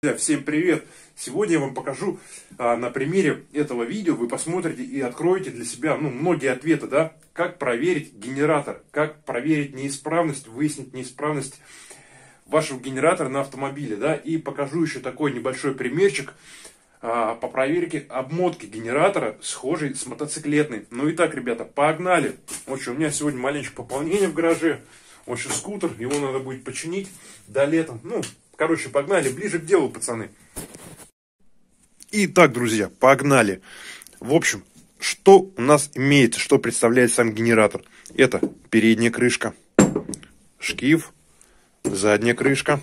Всем привет! Сегодня я вам покажу на примере этого видео, вы посмотрите и откроете для себя многие ответы, да, как проверить генератор, как проверить неисправность, выяснить неисправность вашего генератора на автомобиле, да, и покажу еще такой небольшой примерчик по проверке обмотки генератора, схожей с мотоциклетной. Ну и так, ребята, погнали! В общем, у меня сегодня маленькое пополнение в гараже. В общем, скутер, его надо будет починить до лета. Короче, погнали, ближе к делу, пацаны. Итак, друзья, погнали. В общем, что у нас имеется, что представляет сам генератор? Это передняя крышка, шкив, задняя крышка,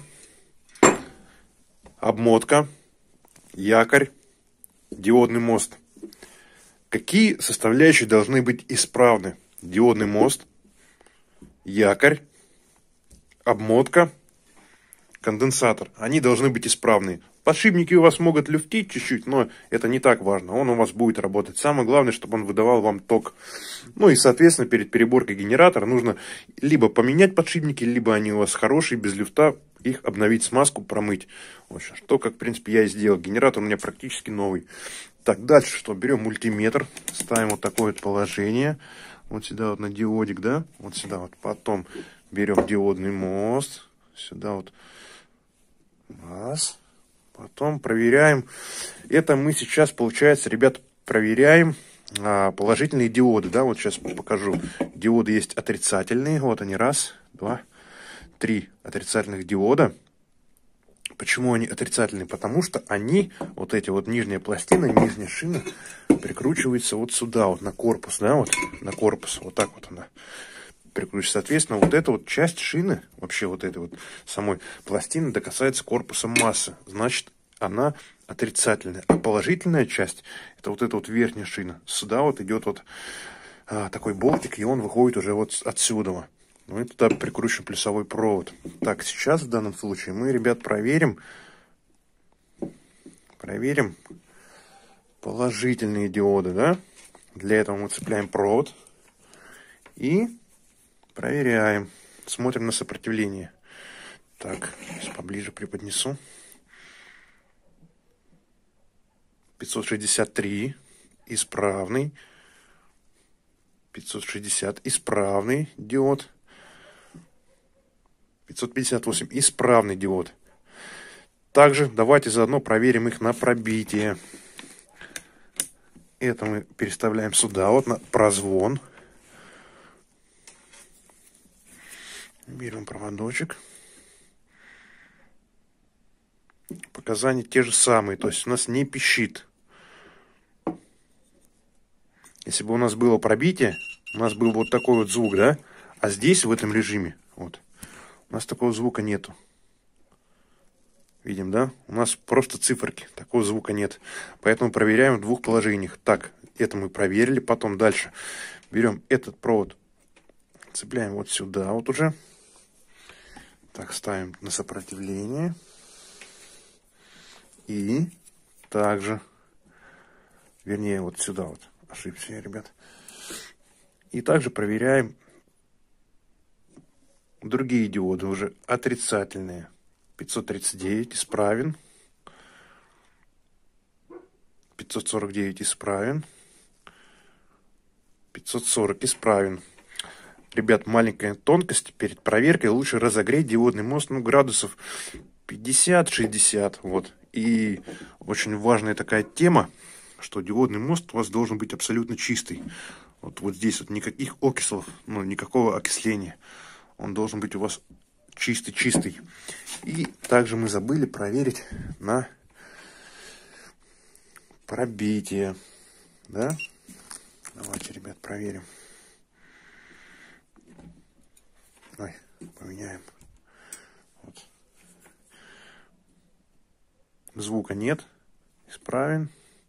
обмотка, якорь, диодный мост. Какие составляющие должны быть исправны? Диодный мост, якорь, обмотка, конденсатор. Они должны быть исправны. Подшипники у вас могут люфтить чуть-чуть, но это не так важно. Он у вас будет работать. Самое главное, чтобы он выдавал вам ток. Ну и, соответственно, перед переборкой генератора нужно либо поменять подшипники, либо они у вас хорошие, без люфта, их обновить, смазку промыть. В общем, что, как, в принципе, я и сделал. Генератор у меня практически новый. Так, дальше что? Берем мультиметр, ставим вот такое вот положение. Вот сюда вот на диодик, да? Вот сюда вот. Потом берем диодный мост. Сюда вот. Раз. Потом проверяем. Это мы сейчас, получается, ребят, проверяем положительные диоды. Да, вот сейчас покажу. Диоды есть отрицательные. Вот они. Раз, два, три отрицательных диода. Почему они отрицательные? Потому что они, вот эти вот нижняя пластина, нижняя шина, прикручивается вот сюда, вот на корпус, да, вот на корпус. Вот так вот она прикручивается. Соответственно, вот эта вот часть шины, вообще вот этой вот самой пластины, касается корпуса массы. Значит, она отрицательная. А положительная часть, это вот эта вот верхняя шина. Сюда вот идет вот такой болтик, и он выходит уже вот отсюда. Ну и туда прикручиваем плюсовой провод. Так, сейчас в данном случае мы, ребят, проверим положительные диоды, да. Для этого мы цепляем провод и проверяем. Смотрим на сопротивление. Так, сейчас поближе преподнесу. 563 исправный. 560 исправный диод. 558 исправный диод. Также давайте заодно проверим их на пробитие. Это мы переставляем сюда, вот на прозвон. Берем проводочек. Показания те же самые, то есть у нас не пищит. Если бы у нас было пробитие, у нас был вот такой вот звук, да? А здесь, в этом режиме, вот, у нас такого звука нету. Видим, да? У нас просто циферки, такого звука нет. Поэтому проверяем в двух положениях. Так, это мы проверили. Потом дальше берем этот провод, цепляем вот сюда вот уже. Так, ставим на сопротивление. И также, вернее, вот сюда вот. Ошибся я, ребят. И также проверяем другие диоды, уже отрицательные. 539 исправен. 549 исправен. 540 исправен. Ребят, маленькая тонкость. Перед проверкой лучше разогреть диодный мост, градусов 50-60. Вот. И очень важная такая тема, что диодный мост у вас должен быть абсолютно чистый. Вот здесь вот никаких окислов, никакого окисления. Он должен быть у вас чистый-чистый. И также мы забыли проверить на пробитие. Да? Давайте, ребят, проверим. Ой, поменяем. Вот. Звука нет. Исправен.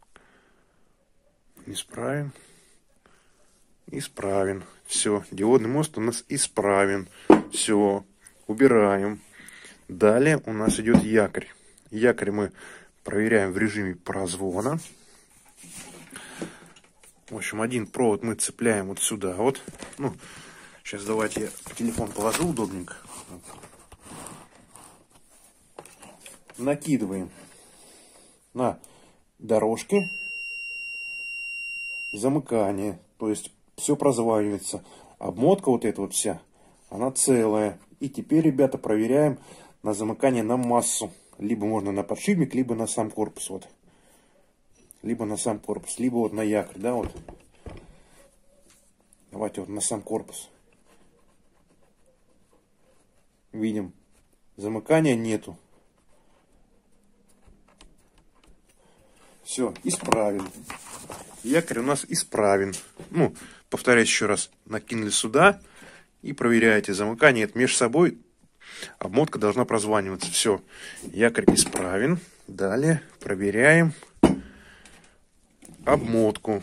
Исправен. Исправен. Все. Диодный мост у нас исправен. Все. Убираем. Далее у нас идет якорь. Якорь мы проверяем в режиме прозвона. В общем, один провод мы цепляем вот сюда. Вот. Сейчас давайте я телефон положу удобненько. накидываем на дорожки замыкание. То есть все прозванивается. Обмотка вот эта вот вся, она целая. И теперь, ребята, проверяем на замыкание на массу. Либо можно на подшипник, либо на сам корпус. Вот. Либо на сам корпус, либо вот на якорь. Да, вот. Давайте вот на сам корпус. Видим, замыкания нету. Все, исправен. Якорь у нас исправен. Ну, повторяюсь еще раз. Накинули сюда и проверяете замыкание. Это между собой. Обмотка должна прозваниваться. Все, якорь исправен. Далее проверяем обмотку.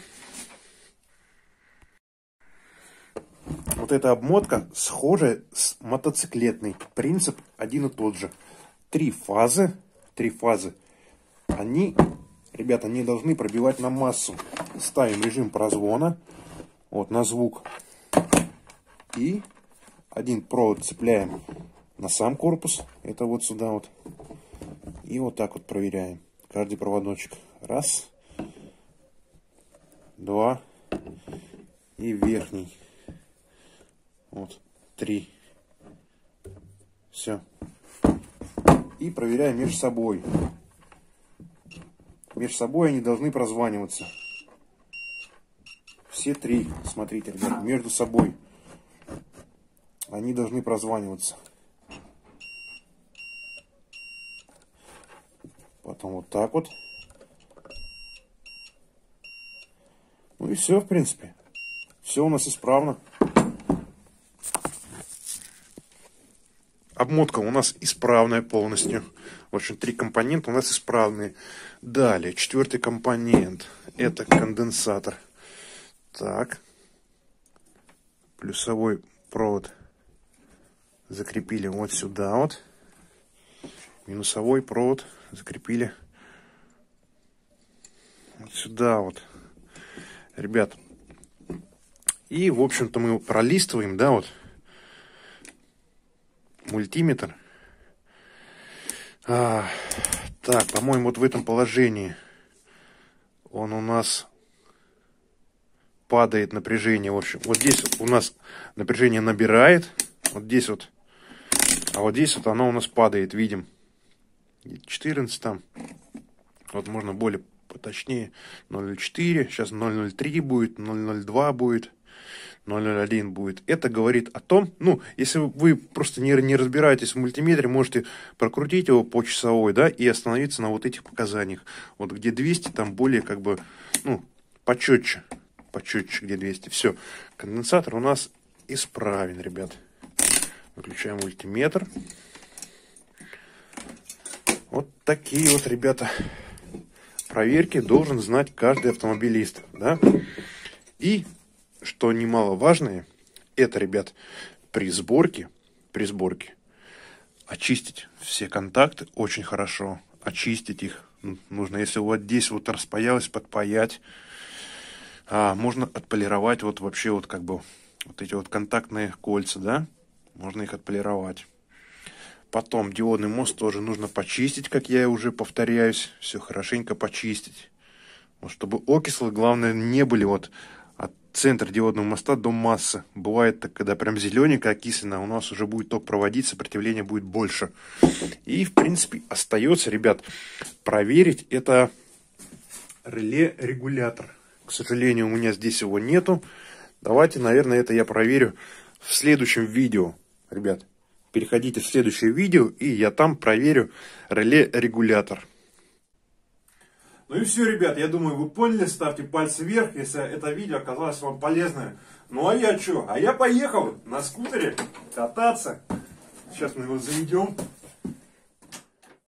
Вот эта обмотка схожая с мотоциклетной. Принцип один и тот же. Три фазы. Они, ребята, не должны пробивать на массу. Ставим режим прозвона. Вот на звук. И один провод цепляем на сам корпус. Это вот сюда вот. И вот так вот проверяем. Каждый проводочек. Раз. Два. И верхний. Вот. 3. Все. И проверяем между собой. Между собой они должны прозваниваться. Все три. Смотрите, ребят, между собой. Они должны прозваниваться. Потом вот так вот. Ну и все, в принципе. Все у нас исправно. Обмотка у нас исправная полностью. В общем, 3 компонента у нас исправные. Далее, 4-й компонент. Это конденсатор. Так. Плюсовой провод закрепили вот сюда вот. Минусовой провод закрепили вот сюда вот. Ребят. И, в общем-то, мы его пролистываем, да, вот. Мультиметр. Так, по-моему, вот в этом положении он у нас падает напряжение. В общем, вот здесь у нас напряжение набирает. Вот здесь вот. А вот здесь вот оно у нас падает, видим. 14 там. Вот можно более поточнее. 0,04. Сейчас 0,03 будет. 0,02 будет. 0,01 будет. Это говорит о том, ну, если вы просто не разбираетесь в мультиметре, можете прокрутить его по часовой, да, и остановиться на вот этих показаниях. Вот где 200, там более как бы, ну, почетче, где 200. Все, конденсатор у нас исправен, ребят. Выключаем мультиметр. Вот такие вот, ребята, проверки должен знать каждый автомобилист, да. И что немаловажное, это, ребят, при сборке очистить все контакты очень хорошо. Очистить их нужно. Если вот здесь вот распаялось, подпаять. Можно отполировать вот вообще вот как бы вот эти вот контактные кольца, да. Можно их отполировать. Потом диодный мост тоже нужно почистить, как я уже повторяюсь. Все хорошенько почистить. Вот, чтобы окислы, главное, не были вот от центра диодного моста до массы. Бывает так, когда прям зелененькая окислена, у нас уже будет ток проводить, сопротивление будет больше. И, в принципе, остается, ребят, проверить это реле-регулятор. К сожалению, у меня здесь его нету. Давайте, наверное, это я проверю в следующем видео. Ребят, переходите в следующее видео, и я там проверю реле-регулятор. Ну и все, ребят, я думаю, вы поняли. Ставьте пальцы вверх, если это видео оказалось вам полезным. Ну а я что? А я поехал на скутере кататься. Сейчас мы его заведем.